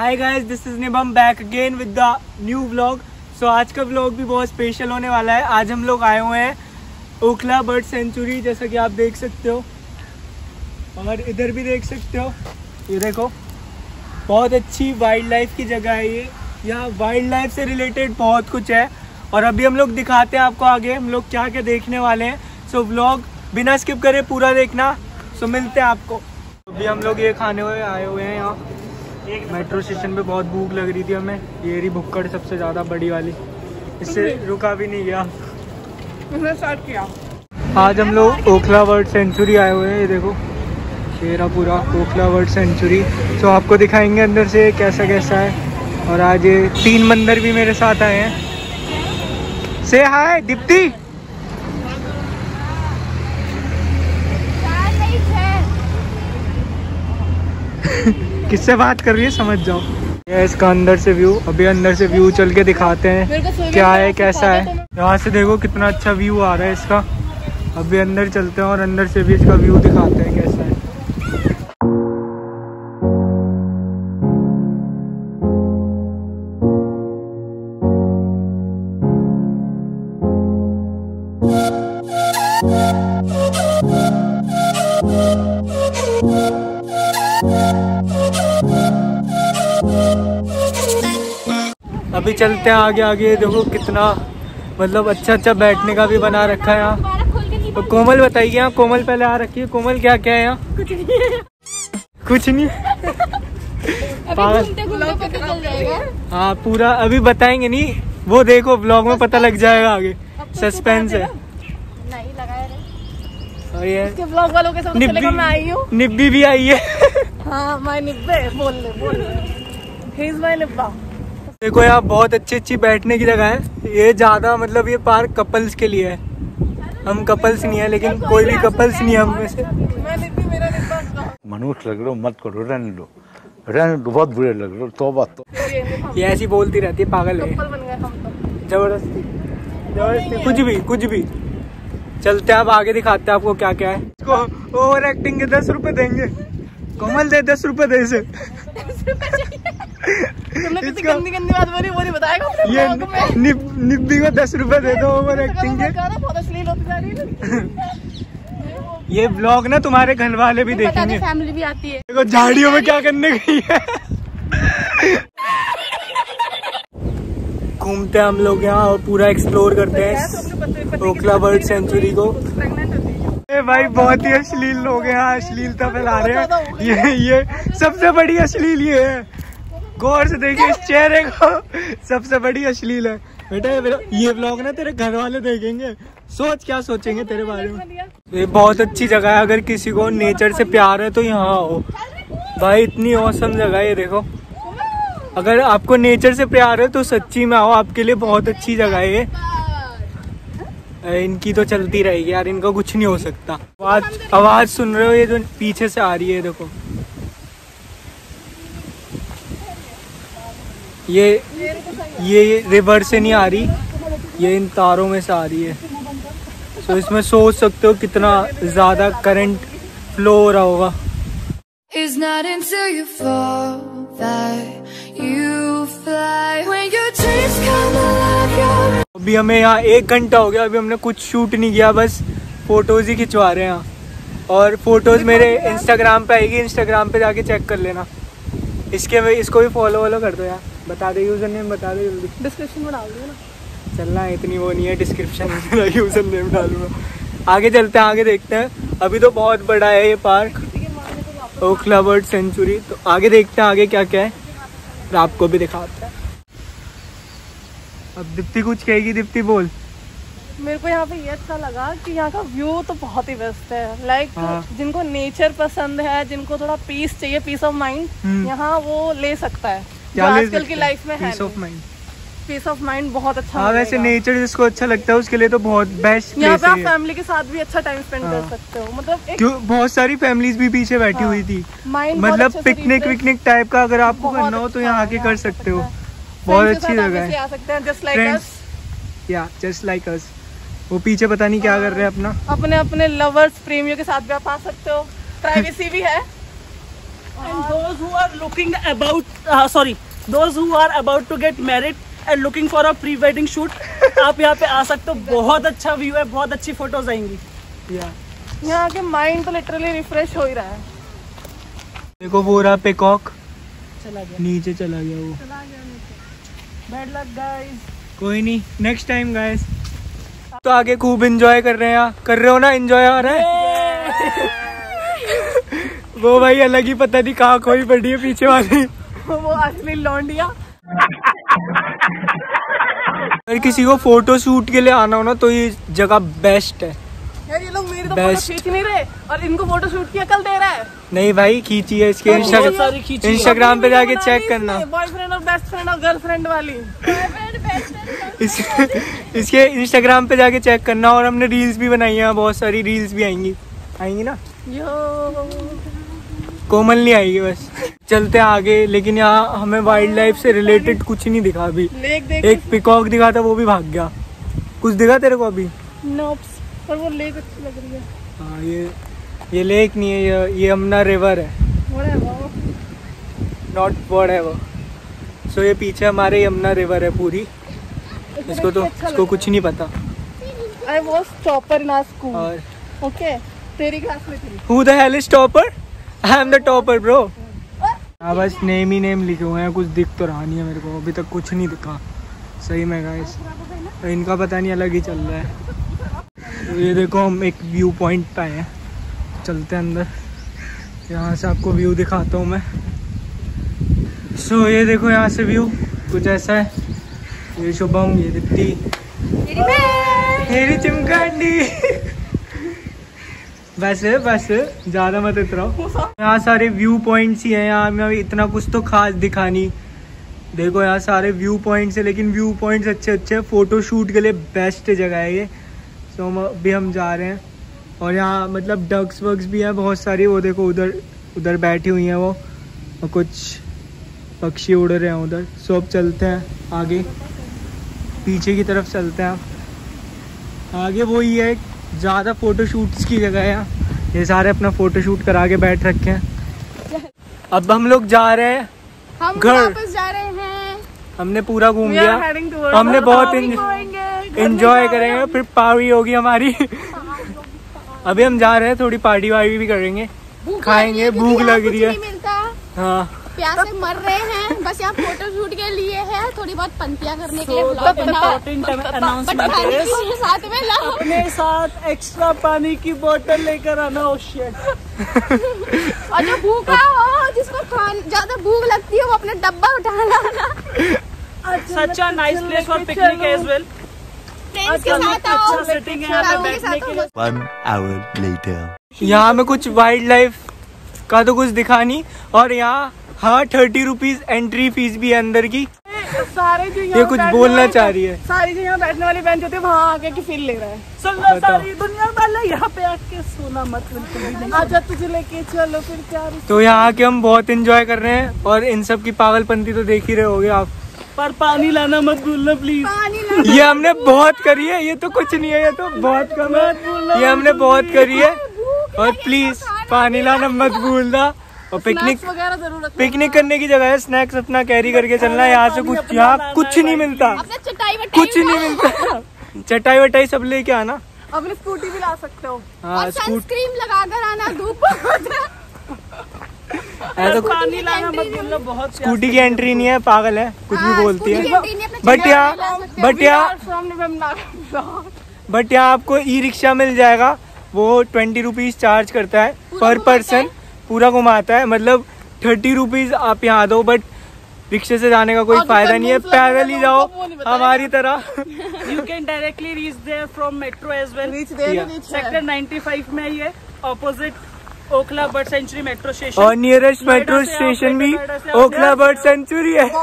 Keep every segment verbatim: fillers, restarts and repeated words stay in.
Hi guys, this is Nibam back again with the new vlog. So आज का vlog भी बहुत स्पेशल होने वाला है। आज हम लोग आए हुए हैं ओखला बर्ड सेंचुरी, जैसा कि आप देख सकते हो और इधर भी देख सकते हो। ये देखो, बहुत अच्छी वाइल्ड लाइफ की जगह है ये। यहाँ वाइल्ड लाइफ से रिलेटेड बहुत कुछ है और अभी हम लोग दिखाते हैं आपको आगे हम लोग क्या क्या देखने वाले हैं। सो व्लॉग बिना स्किप करे पूरा देखना। सो मिलते हैं आपको। अभी हम लोग ये खाने हुए आए हुए हैं यहाँ मेट्रो स्टेशन पे। बहुत भूख लग रही थी हमें। ये रही भुक्कड़ सबसे ज़्यादा बड़ी वाली, इससे रुका भी नहीं गया। स्टार्ट किया। आज हम लोग ओखला बर्ड सेंचुरी आए हुए हैं। ये देखो शेरा पूरा ओखला बर्ड सेंचुरी। तो आपको दिखाएंगे अंदर से कैसा कैसा है। और आज ये तीन बंदर भी मेरे साथ आए हैं। से हाय दीप्ति। किससे बात कर रही है समझ जाओ। ये इसका अंदर से व्यू। अभी अंदर से व्यू चल के दिखाते हैं क्या है कैसा है। यहाँ से देखो कितना अच्छा व्यू आ रहा है इसका। अभी अंदर चलते हैं और अंदर से भी इसका व्यू दिखाते हैं कैसा है। अभी चलते हैं आगे आगे। देखो कितना मतलब अच्छा अच्छा बैठने का भी बना रखा है यहाँ। तो कोमल बताइए, यहाँ कोमल पहले आ रखी है। कोमल क्या क्या है यहाँ? कुछ नहीं है। कुछ नहीं हाँ पूरा अभी बताएंगे नहीं, वो देखो ब्लॉग में पता लग जाएगा आगे। सस्पेंस है। नहीं लगाया और ये ब्लॉग वालों के साथ निब्बी, मैं आई हूँ। निब्बी भी आई है। हाँ माय निब्बे बोल ले बोल ले। ही इज माय निब्बा। देखो यहाँ बहुत अच्छी अच्छी बैठने की जगह है। ये ज्यादा मतलब ये पार्क कपल्स के लिए है। हम कपल्स नहीं है, लेकिन कोई भी कपल्स नहीं है हम में से। मनुष्य लग रहे हो मत करो, रहने दो रहने दो, बहुत बुरे लग रहे हो। तौबा तो ये ऐसी बोलती रहती है, पागल है जबरदस्ती जबरदस्ती कुछ भी कुछ भी। चलते हैं अब आगे दिखाते हैं आपको क्या क्या है। इसको ओवर एक्टिंग के दस रुपए देंगे। कोमल दे दस रुपए दे इसे। तुमने कितनी गंदी गंदी बात बोली वो नहीं बताएगा। ये निब, निब्बी को दस रुपए दे दो ओवर एक्टिंग के। बहुत अश्लील होती जा रही है। ये ब्लॉग ना तुम्हारे घर वाले भी देखेंगे। फैमिली भी आती है। देखो झाड़ियों में क्या करने गई है। घूमते हैं हम लोग यहाँ और पूरा एक्सप्लोर करते हैं ओखला बर्ड सेंचुरी को। ए भाई बहुत ही अश्लील लोग हैं यहाँ, अश्लीलता फैला रहे हैं। ये ये सबसे बड़ी अश्लील ये है। गौर से देखिए इस चेहरे को, सबसे बड़ी अश्लील है बेटा। ये व्लॉग ना तेरे घर वाले देखेंगे, सोच क्या सोचेंगे तेरे बारे में। ये बहुत अच्छी जगह है। अगर किसी को नेचर से प्यार है तो यहाँ आओ भाई, इतनी औसम जगह है। ये देखो, अगर आपको नेचर से प्यार है तो सच्ची में आओ, आपके लिए बहुत अच्छी जगह है ये। इनकी तो चलती रहेगी यार, इनका कुछ नहीं हो सकता। आवाज आवाज सुन रहे हो ये जो पीछे से आ रही है। देखो ये ये रिवर से नहीं आ रही, ये इन तारों में से आ रही है। तो इसमें सोच सकते हो कितना ज्यादा करंट फ्लो हो रहा होगा। अभी हमें यहाँ एक घंटा हो गया। अभी हमने कुछ शूट नहीं किया, बस फोटोज ही खिंचवा रहे हैं यहाँ। और फोटोज मेरे इंस्टाग्राम पे आएगी, इंस्टाग्राम पे जाके चेक कर लेना। इसके में इसको भी फॉलो वॉलो कर दो यार। बता दे यूजर नेम, बता दे जल्दी। डिस्क्रिप्शन में डाल दो ना। चलना है, इतनी वो नहीं है डिस्क्रिप्शन में यूजर नेम डालूंगा। आगे चलते हैं, आगे देखते हैं। अभी तो बहुत बड़ा है ये पार्क ओखला बर्ड सेंचुरी। तो आगे देखते हैं आगे क्या क्या है और आपको भी दिखाते हैं। अब दीप्ति कुछ कहेगी। दीप्ति बोल। मेरे को यहाँ पे ये अच्छा लगा कि यहाँ का व्यू तो बहुत ही बेस्ट है। लाइक हाँ। जिनको नेचर पसंद है, जिनको थोड़ा पीस चाहिए, पीस ऑफ माइंड, यहाँ वो ले सकता है। जो आजकल की लाइफ में है peace of mind. Peace of mind बहुत अच्छा। हाँ वैसे नेचर जिसको अच्छा लगता है उसके लिए तो बहुत बेस्ट यहाँ पे आप फैमिली के साथ भी अच्छा टाइम स्पेंड कर सकते हो। मतलब क्यों बहुत सारी फैमिलीज भी पीछे बैठी हुई थी। मतलब पिकनिक विकनिक टाइप का अगर आपको करना हो तो यहाँ आके कर सकते हो। बहुत अच्छी जगह है। Just like us. या जस्ट लाइक अस। वो पीछे पता नहीं क्या कर रहे हैं अपना। अपने अपने लवर्स प्रेमियों के साथ भी आप आ सकते हो। प्राइवेसी भी है। And those who are looking about uh, sorry those who are about to get married and looking for a pre wedding shoot, आप यहाँ पे आ सकते हो। बहुत अच्छा व्यू है, बहुत अच्छी फोटोज आएंगी। यहाँ के माइंड तो लिटरली रिफ्रेश हो ही रहा है। देखो वो रहा पिकॉक, चला गया नीचे चला गया वो। चला गया नीचे। Bad luck guys. कोई नहीं, नेक्स्ट टाइम गाइस। तो आगे खूब एंजॉय कर रहे हैं, कर रहे हो ना? एंजॉय आ रहा है। वो भाई अलग ही, पता नहीं कहाँ खोई पड़ी है पीछे वाली। वो असली लौंडिया। अगर किसी को फोटो शूट के लिए आना हो ना तो ये जगह बेस्ट है यार। ये लोग मेरी तो फोटो खींच नहीं रहे और इनको फोटो शूट की अकल दे रहा है। नहीं भाई, खींची है इसके इंस्टाग्राम इंस्टाग्राम पे जाके चेक करना। बॉयफ्रेंड और बेस्ट फ्रेंड और गर्लफ्रेंड वाली। इस, इसके इंस्टाग्राम पे जाके चेक करना। और हमने रील्स भी बनाई है, बहुत सारी रील्स भी आएंगी आएंगी ना। यो कोमल नहीं आएगी बस। चलते हैं आगे, लेकिन यहाँ हमें वाइल्ड लाइफ से रिलेटेड कुछ नहीं दिखा अभी। लेक देख। एक पिकॉक दिखा था, वो भी भाग गया। कुछ दिखा तेरे को अभी? नोप्स, पर वो लेक अच्छी लग रही है। हाँ, ये ये लेक नहीं है, ये ये यमुना रिवर है। नॉट वर्ड है वो। सो ये पीछे हमारे यमुना रिवर है पूरी। इसको तो इसको कुछ नहीं पता। I was topper in our school. और ओके, तेरी क्लास में थी। Who the hell is topper? I am the topper bro. हाँ, बस नेम ही नेम लिखे हुए हैं, कुछ दिख तो रहा नहीं है मेरे को। अभी तक कुछ नहीं दिखा सही में गाइस। इनका पता नहीं अलग ही चल रहा है। तो ये देखो, हम एक व्यू पॉइंट पे आए हैं। चलते हैं अंदर, यहाँ से आपको व्यू दिखाता हूँ मैं। सो so, ये देखो यहाँ से व्यू कुछ ऐसा है। ये शुभम, ये दीप्ति, मेरी चिमकांडी। बस बस ज्यादा मत इतराओ। यहाँ सारे व्यू पॉइंट्स ही हैं। यहाँ में इतना कुछ तो खास दिखा नहीं। देखो यहाँ सारे व्यू पॉइंट्स है, लेकिन व्यू पॉइंट्स अच्छे अच्छे हैं। फोटो शूट के लिए बेस्ट जगह है ये। तो हम अभी हम जा रहे हैं। और यहाँ मतलब डक्स वक्स भी हैं बहुत सारी। वो देखो उधर उधर बैठी हुई हैं वो, और कुछ पक्षी उड़ रहे हैं उधर। सो अब चलते हैं आगे, पीछे की तरफ चलते हैं। आगे वो ही है, ज़्यादा फ़ोटो शूट्स की जगह है। ये सारे अपना फ़ोटो शूट करा के बैठ रखे हैं। अब हम लोग जा रहे हैं हम घर। वापस जा रहे हैं। हमने पूरा घूम लिया, हमने बहुत एंजॉय करेंगे। फिर पार्टी होगी हमारी। अभी हम जा रहे हैं, थोड़ी पार्टी वार्टी भी करेंगे, खाएंगे। भूख लग रही है। हाँ, प्यासे मर रहे हैं। बस यहाँ फोटो शूट के लिए है, थोड़ी बहुत पंक्तियाँ करने के लिए। साथ में लाओ, अपने साथ एक्स्ट्रा पानी की बोतल लेकर आना। Oh shit. और जो भूखा हो, जिसको ज्यादा भूख लगती है, वो अपने डब्बा उठा लाना। Such a nice place for picnic as well. Friends के साथ आओ, अच्छा सेटिंग है यहाँ पे बैठने के लिए। One hour later. यहाँ में कुछ वाइल्ड लाइफ का तो कुछ दिखा नहीं। और यहाँ हाँ थर्टी रुपीज एंट्री फीस भी है अंदर की। सारे जो ये कुछ बोलना चाह रही है। सारी जो यहाँ बैठने वाली बेंच होती है, वहाँ आके की फील ले रहा है। सुन लो सारी दुनिया वाले, यहाँ पे आके सोना मत बिल्कुल भी नहीं। आजा तुझे लेके चलो फिर क्या। तो यहाँ आके हम बहुत एंजॉय कर रहे हैं। और इन सब की पागलपंती तो देख ही रहे होगे आप। पर पानी लाना मत भूलना प्लीज। ये हमने बहुत करी है, ये तो कुछ नहीं है, ये तो बहुत कम है। ये हमने बहुत करी है। और प्लीज पानी लाना मत भूलना। और पिकनिक वगैरह जरूर पिकनिक करने की जगह है। स्नैक्स अपना कैरी करके चलना है। यहाँ से कुछ यहाँ कुछ नहीं मिलता, कुछ नहीं मिलता। चटाई वटाई सब लेके आना। अपनी स्कूटी भी ला सकते हो। हाँ, सनस्क्रीन लगा कर आना, धूप ऐसा पानी लाना मत भूलना। बहुत स्कूटी की एंट्री नहीं है, पागल है, कुछ भी बोलती है। बट यहाँ बट यहाँ बट यहाँ आपको ई रिक्शा मिल जाएगा। वो ट्वेंटी रुपीज चार्ज करता है पर पर्सन, पूरा घुमाता है। मतलब थर्टी रुपीज आप यहाँ दो। बट रिक्शे से जाने का कोई फायदा नहीं है, पैदल ही जाओ हमारी तरह। You can directly reach there from metro as well. Sector ninety five में ये opposite Okhla bird sanctuary metro station. और नियरेस्ट मेट्रो स्टेशन भी ओखला बर्ड सेंचुरी है।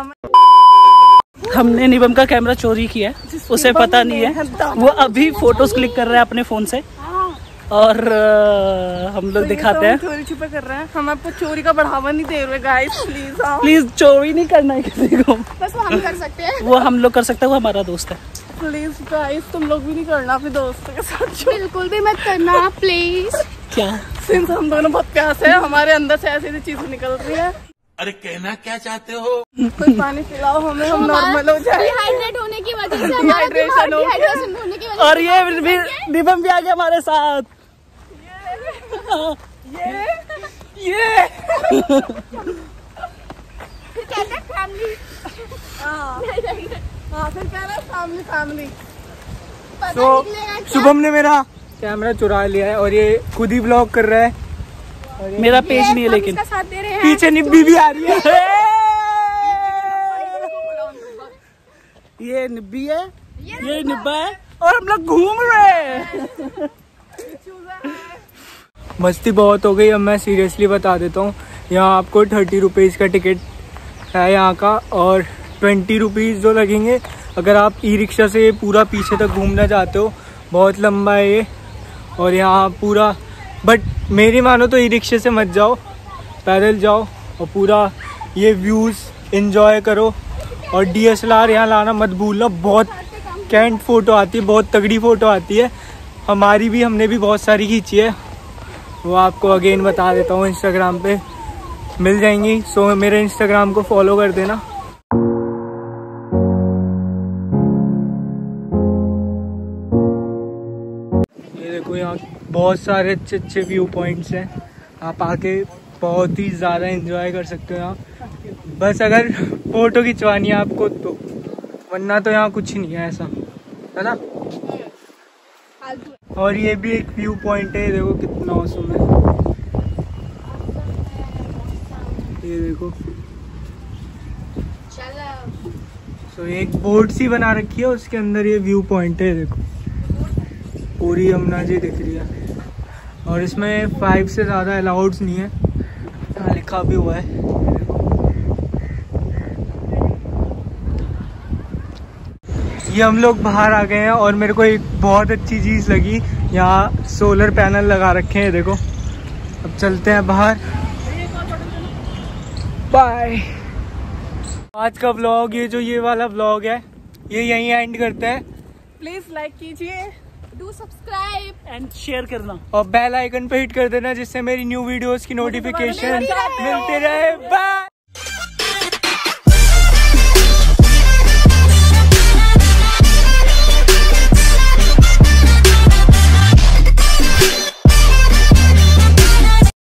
हमने निबम का कैमरा चोरी किया है, उसे पता नहीं है। वो अभी फोटोज क्लिक कर रहा है अपने फोन से। और आ, हम लोग दिखाते हैं। चोरी छुपे कर रहे हैं हम, आपको चोरी का बढ़ावा नहीं दे रहे गाइस। प्लीज प्लीज चोरी नहीं करना है किसी को। बस वो हम कर सकते हैं। वो हम लोग कर सकते हैं, वो हमारा दोस्त है। प्लीज गाइस, तुम लोग भी नहीं करना अपने दोस्तों के साथ। बिल्कुल भी मत करना प्लीज। क्या सिंस हम दोनों बहुत प्यास है, हमारे अंदर से ऐसी ऐसी चीजें निकल रही है। अरे कहना क्या चाहते हो? कोई पानी पिलाओ हमें, हम नॉर्मल हो जाए। डिहाइड्रेट होने की वजह से हमारा दिमाग डिहाइड्रेशन होने की वजह और ये भी दिबम भी आ गया हमारे साथ। ये ये फिर कहते हैं फैमिली। हाँ फिर कह रहे फैमिली फैमिली। तो शुभम ने मेरा कैमरा चुरा लिया है और ये खुद ही ब्लॉग कर रहा है। मेरा पेज नहीं है लेकिन साथ दे रहे हैं। पीछे निब्बी भी आ रही है। ये निब्बी है, ये निब्बा है और हम लोग घूम रहे हैं। मस्ती बहुत हो गई। अब मैं सीरियसली बता देता हूँ, यहाँ आपको थर्टी रुपीज़ का टिकट है यहाँ का और ट्वेंटी रुपीज़ जो लगेंगे अगर आप ई रिक्शा से पूरा पीछे तक घूमना चाहते हो। बहुत लंबा है ये और यहाँ पूरा, बट मेरी मानो तो ई रिक्शे से मत जाओ, पैदल जाओ और पूरा ये व्यूज़ एंजॉय करो। और डी एस एल आर यहाँ लाना मत भूलना, बहुत कैंट फ़ोटो आती है, बहुत तगड़ी फ़ोटो आती है। हमारी भी, हमने भी बहुत सारी खींची है, वो आपको अगेन बता देता हूँ, इंस्टाग्राम पे मिल जाएंगी। सो मेरे इंस्टाग्राम को फॉलो कर देना। ये देखो यहाँ बहुत सारे अच्छे अच्छे व्यू पॉइंट्स हैं, आप आके बहुत ही ज़्यादा एंजॉय कर सकते हो यहाँ। बस अगर फ़ोटो खिंचवानी है आपको तो, वरना तो यहाँ कुछ नहीं है ऐसा, है ना। और ये भी एक व्यू पॉइंट है, देखो कितना औसम है। ये देखो, तो एक बोट सी बना रखी है, उसके अंदर ये व्यू पॉइंट है। देखो पूरी यमुना जी दिख रही है और इसमें फाइव से ज़्यादा अलाउड्स नहीं है, यहाँ लिखा भी हुआ है। ये हम लोग बाहर आ गए हैं और मेरे को एक बहुत अच्छी चीज़ लगी, यहाँ सोलर पैनल लगा रखे हैं। देखो, अब चलते हैं बाहर। बाय। आज का व्लॉग, ये जो ये वाला व्लॉग है, ये यहीं एंड करते हैं। प्लीज लाइक कीजिए, डू सब्सक्राइब एंड शेयर करना और बेल आइकन पे हिट कर देना, जिससे मेरी न्यू वीडियोस की नोटिफिकेशन मिलते रहे। बाय।